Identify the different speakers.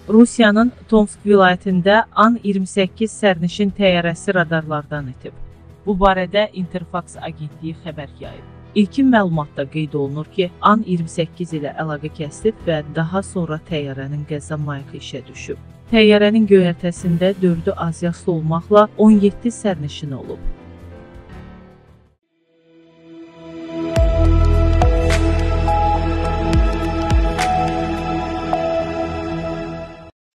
Speaker 1: Rusiyanın Tomsk vilayətində An-28 sərnişin təyyarəsi radarlardan itib. Bu barədə Interfax agentliyi xəbər yayıb. İlkin məlumatda qeyd olunur ki, An-28 ilə əlaqə kəsilib və daha sonra təyyarənin qəza mayiqi işə düşüb. Təyyarənin göyərtəsində 4-ü azyaşlı olmaqla 17 sərnişin olub.